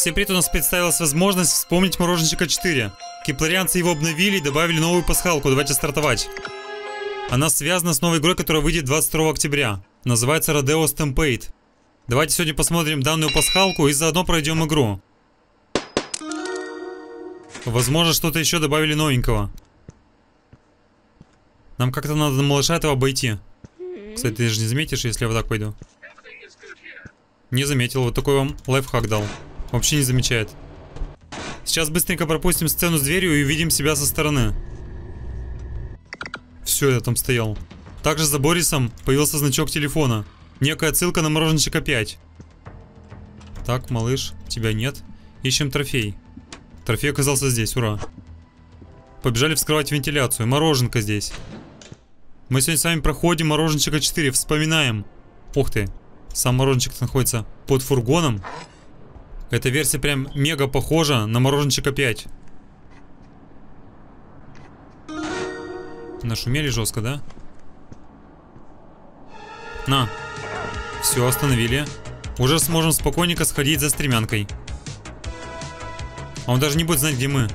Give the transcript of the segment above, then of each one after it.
Всем привет, у нас представилась возможность вспомнить Мороженщика 4. Кипларианцы его обновили и добавили новую пасхалку, давайте стартовать. Она связана с новой игрой, которая выйдет 22 октября. Называется Rodeo Stampede. Давайте сегодня посмотрим данную пасхалку и заодно пройдем игру. Возможно, что-то еще добавили новенького. Нам как-то надо малыша этого обойти. Кстати, ты же не заметишь, если я вот так пойду. Не заметил, вот такой вам лайфхак дал. Вообще не замечает. Сейчас быстренько пропустим сцену с дверью и увидим себя со стороны. Все, я там стоял. Также за Борисом появился значок телефона. Некая отсылка на Мороженщика 5. Так, малыш, тебя нет. Ищем трофей. Трофей оказался здесь, ура. Побежали вскрывать вентиляцию. Мороженка здесь. Мы сегодня с вами проходим Мороженщика 4, вспоминаем. Ух ты, сам Мороженщик находится под фургоном. Эта версия прям мега похожа на Мороженщика 5. Нашумели жестко, да? На. Все, остановили. Уже сможем спокойненько сходить за стремянкой. А он даже не будет знать, где мы.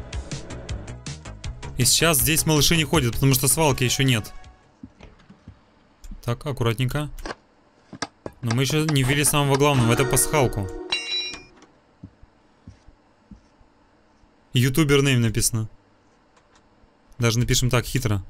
И сейчас здесь малыши не ходят, потому что свалки еще нет. Так, аккуратненько. Но мы еще не ввели самого главного, это пасхалку. Ютубер нейм написано. Даже напишем так, хитро.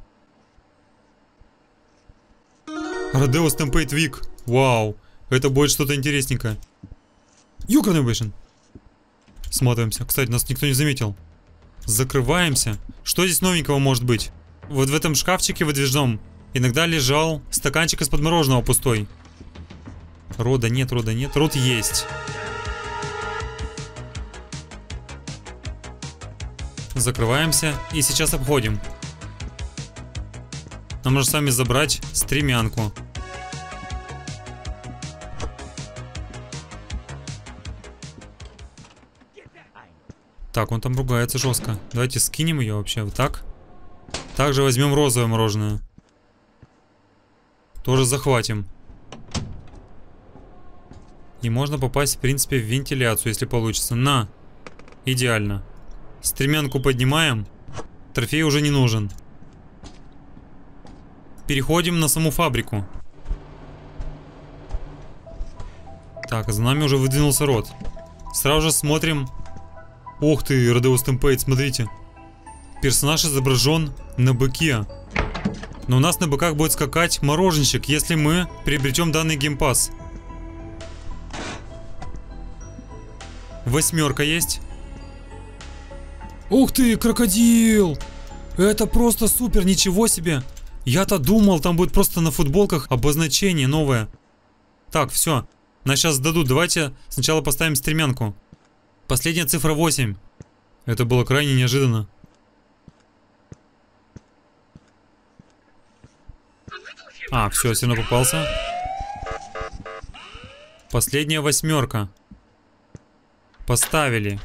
Rodeo Stampede Week. Вау. Это будет что-то интересненькое. Юконобэшн. Смотримся. Кстати, нас никто не заметил. Закрываемся. Что здесь новенького может быть? Вот в этом шкафчике выдвижном иногда лежал стаканчик из-под мороженого пустой. Рода нет, рода нет. Род есть. Закрываемся и сейчас обходим. Нам нужно с вами забрать стремянку. Так, он там ругается жестко. Давайте скинем ее вообще вот так. Также возьмем розовое мороженое. Тоже захватим. И можно попасть, в принципе, в вентиляцию, если получится. На! Идеально. Стремянку поднимаем. Трофей уже не нужен. Переходим на саму фабрику. Так, за нами уже выдвинулся рот. Сразу же смотрим. Ух ты, Rodeo Stampede, смотрите. Персонаж изображен на быке. Но у нас на быках будет скакать Мороженщик, если мы приобретем данный геймпасс. 8 есть. Ух ты, крокодил! Это просто супер, ничего себе! Я-то думал, там будет просто на футболках обозначение новое. Так, все. Нас сейчас сдадут. Давайте сначала поставим стремянку. Последняя цифра 8. Это было крайне неожиданно. А, все, все равно попался. Последняя 8. Поставили.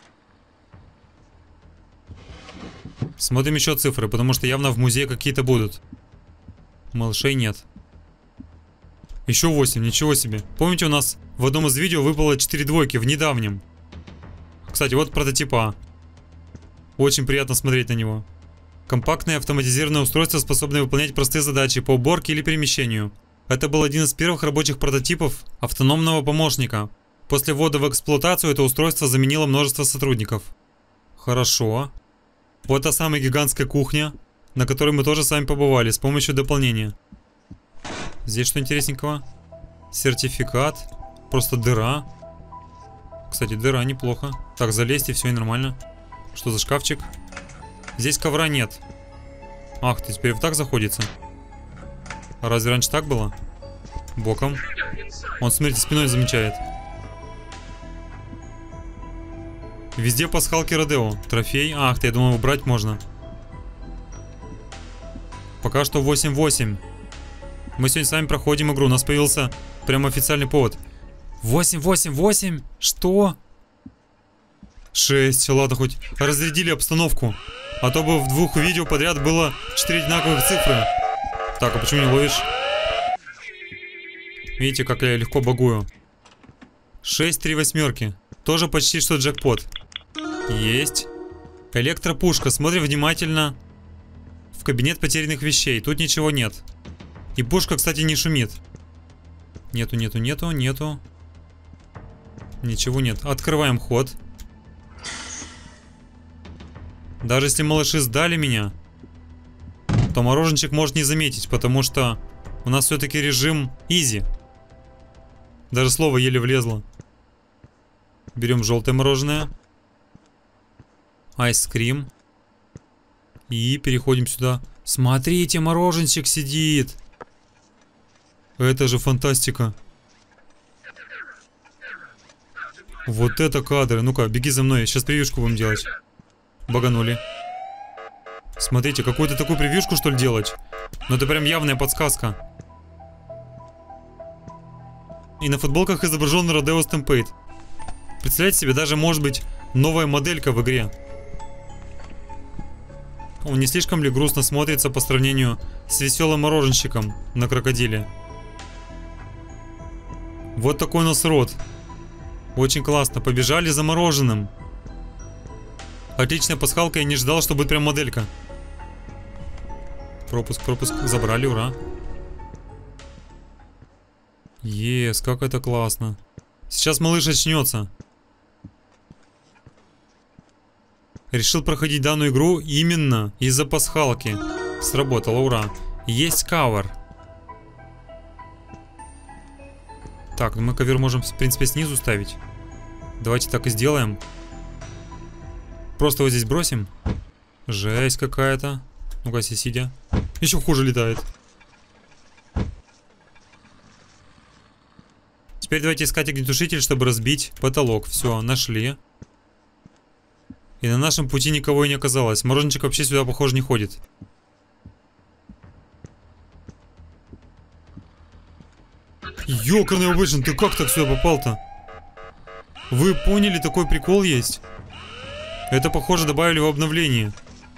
Смотрим еще цифры, потому что явно в музее какие-то будут. Малышей нет. Еще 8, ничего себе. Помните, у нас в одном из видео выпало 4 двойки в недавнем. Кстати, вот прототипа. Очень приятно смотреть на него. Компактное автоматизированное устройство, способное выполнять простые задачи по уборке или перемещению. Это был один из первых рабочих прототипов автономного помощника. После ввода в эксплуатацию это устройство заменило множество сотрудников. Хорошо. Вот та самая гигантская кухня, на которой мы тоже с вами побывали с помощью дополнения. Здесь что интересненького? Сертификат. Просто дыра. Кстати, дыра неплохо. Так, залезть и все, и нормально. Что за шкафчик? Здесь ковра нет. Ах, ты теперь вот так заходится. А разве раньше так было? Боком. Он, смотрите, спиной замечает. Везде пасхалки Rodeo. Трофей. Ах ты, я думал, убрать можно. Пока что 8-8. Мы сегодня с вами проходим игру. У нас появился прям официальный повод. 8-8-8? Что? 6. Ладно, хоть разрядили обстановку. А то бы в 2 видео подряд было 4 одинаковых цифры. Так, а почему не ловишь? Видите, как я легко багую. 6, 3 восьмерки. Тоже почти что джекпот. Есть. Электропушка. Смотрим внимательно. В кабинет потерянных вещей. Тут ничего нет. И пушка, кстати, не шумит. Нету. Ничего нет. Открываем ход. Даже если малыши сдали меня, то мороженчик может не заметить, потому что у нас все-таки режим изи. Даже слово еле влезло. Берем желтое мороженое. Айскрим. И переходим сюда. Смотрите, мороженчик сидит. Это же фантастика. Вот это кадры. Ну-ка, беги за мной. Сейчас превьюшку будем делать. Баганули. Смотрите, какую-то такую превьюшку, что ли, делать? Ну это прям явная подсказка. И на футболках изображен Rodeo Stampede. Представляете себе, даже может быть новая моделька в игре. Он не слишком ли грустно смотрится по сравнению с веселым мороженщиком на крокодиле? Вот такой у нас рот. Очень классно. Побежали за мороженым. Отличная пасхалка, я не ждал, что будет прям моделька. Пропуск. Забрали, ура. Ес, как это классно. Сейчас малыш очнется. Решил проходить данную игру именно из-за пасхалки. Сработало, ура. Есть кавер. Так, ну мы ковер можем, в принципе, снизу ставить. Давайте так и сделаем. Просто вот здесь бросим. Жесть какая-то. Ну-ка, сидя. Еще хуже летает. Теперь давайте искать огнетушитель, чтобы разбить потолок. Все, нашли. И на нашем пути никого и не оказалось. Мороженчик вообще сюда, похоже, не ходит. Ёкарный обычно, ты как так сюда попал-то? Вы поняли, такой прикол есть? Это, похоже, добавили в обновлении.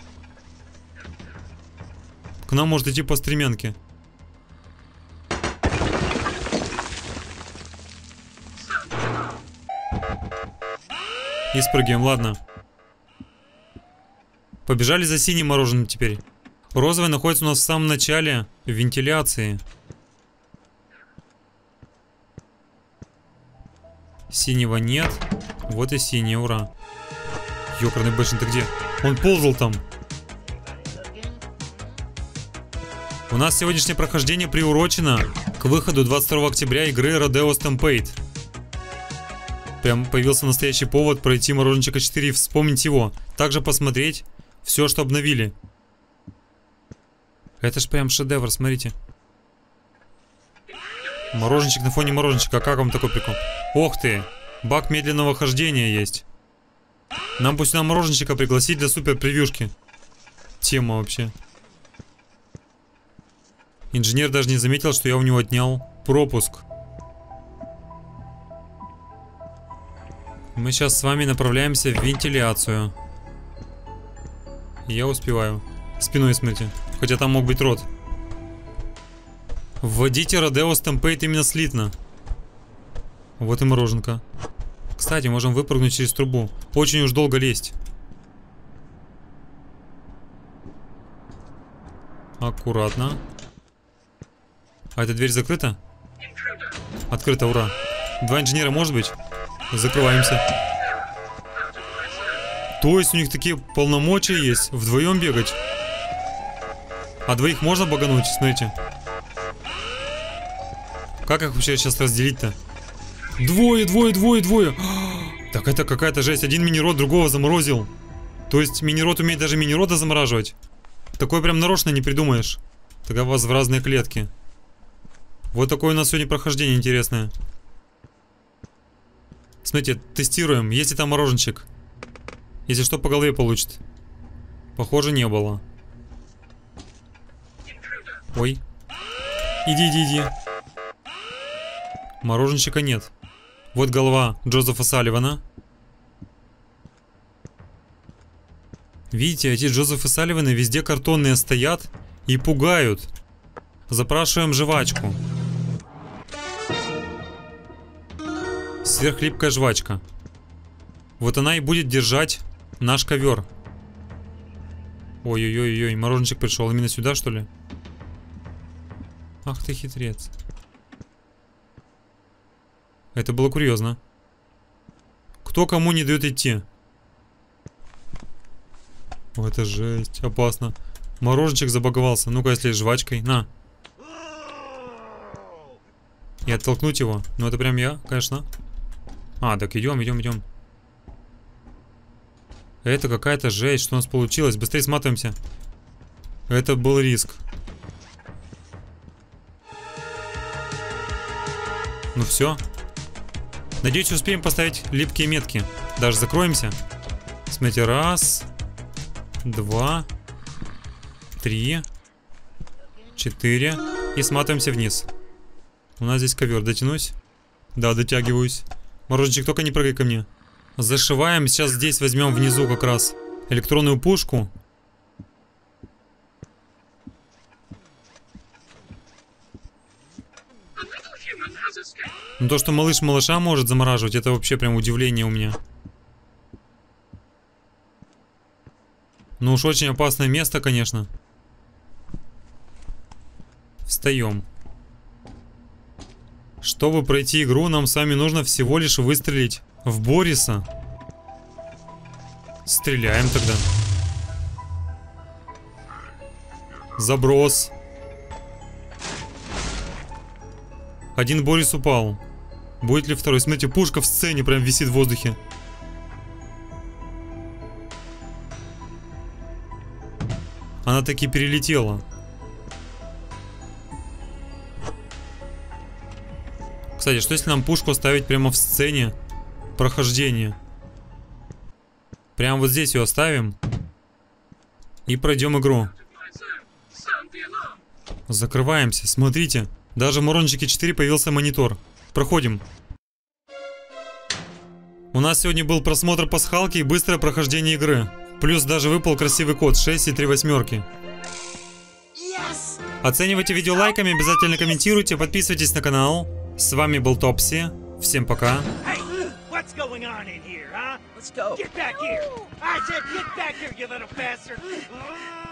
К нам может идти по стремянке. И спрыгиваем, ладно. Побежали за синим мороженым теперь. Розовый находится у нас в самом начале вентиляции. Синего нет. Вот и синий, ура. Ёкарный бэшен, ты где? Он ползал там. У нас сегодняшнее прохождение приурочено к выходу 22 октября игры Rodeo Stampede. Прям появился настоящий повод пройти Мороженчика 4 и вспомнить его. Также посмотреть все, что обновили. Это ж прям шедевр, смотрите. Мороженчик на фоне мороженчика. Как вам такой прикол? Ох ты! Баг медленного хождения есть. Нам пусть на мороженчика пригласить для супер превьюшки. Тема вообще. Инженер даже не заметил, что я у него отнял пропуск. Мы сейчас с вами направляемся в вентиляцию. Я успеваю. Спиной смотрите. Хотя там мог быть рот. Вводите Rodeo Stampede именно слитно. Вот и мороженка. Кстати, можем выпрыгнуть через трубу. Очень уж долго лезть. Аккуратно. А эта дверь закрыта? Открыта, ура. Два инженера, может быть? Закрываемся. То есть у них такие полномочия есть вдвоем бегать. А двоих можно багануть? Смотрите. Как их вообще сейчас разделить-то? Двое. Так это какая-то жесть. Один мини-рот другого заморозил. То есть мини-рот умеет даже мини-рота замораживать. Такое прям нарочно не придумаешь. Тогда вас в разные клетки. Вот такое у нас сегодня прохождение интересное. Смотрите, тестируем. Есть ли там мороженчик? Если что, по голове получит. Похоже, не было. Ой. Иди. Мороженчика нет. Вот голова Джозефа Салливана. Видите, эти Джозефы Салливаны везде картонные стоят и пугают. Запрашиваем жвачку. Сверхлипкая жвачка. Вот она и будет держать наш ковер. Ой-ой-ой-ой, мороженчик пришел именно сюда, что ли? Ах ты хитрец. Это было курьезно. Кто кому не дает идти? О, это жесть, опасно. Мороженчик забаговался. Ну-ка, если жвачкой. На. И оттолкнуть его. Ну, это прям я, конечно. А, так идем, идем, идем. Это какая-то жесть. Что у нас получилось? Быстрее сматываемся. Это был риск. Ну все. Надеюсь, успеем поставить липкие метки. Даже закроемся. Смотрите, раз, два, 3, 4. И сматываемся вниз. У нас здесь ковер. Дотянусь? Да, дотягиваюсь. Мороженчик, только не прыгай ко мне. Зашиваем. Сейчас здесь возьмем внизу как раз электронную пушку. Ну то, что малыш малыша может замораживать, это вообще прям удивление у меня. Ну уж очень опасное место, конечно. Встаем. Чтобы пройти игру, нам с вами нужно всего лишь выстрелить в Бориса. Стреляем тогда. Заброс. Один Борис упал. Будет ли второй? Смотрите, пушка в сцене прям висит в воздухе. Она таки перелетела. Кстати, что если нам пушку оставить прямо в сцене прохождения? Прямо вот здесь ее оставим. И пройдем игру. Закрываемся, смотрите. Даже в Мороженчике 4 появился монитор. Проходим. У нас сегодня был просмотр пасхалки и быстрое прохождение игры. Плюс даже выпал красивый код 6 и 3 восьмерки. Оценивайте видео лайками, обязательно комментируйте, подписывайтесь на канал. С вами был Топси. Всем пока. Let's go. Get back here! I said get back here, you little bastard!